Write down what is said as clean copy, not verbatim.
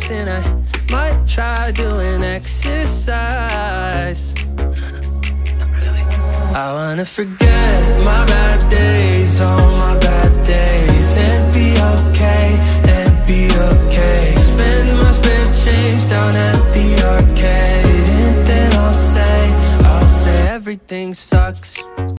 nights, and I might try doing exercise. I wanna forget my bad days.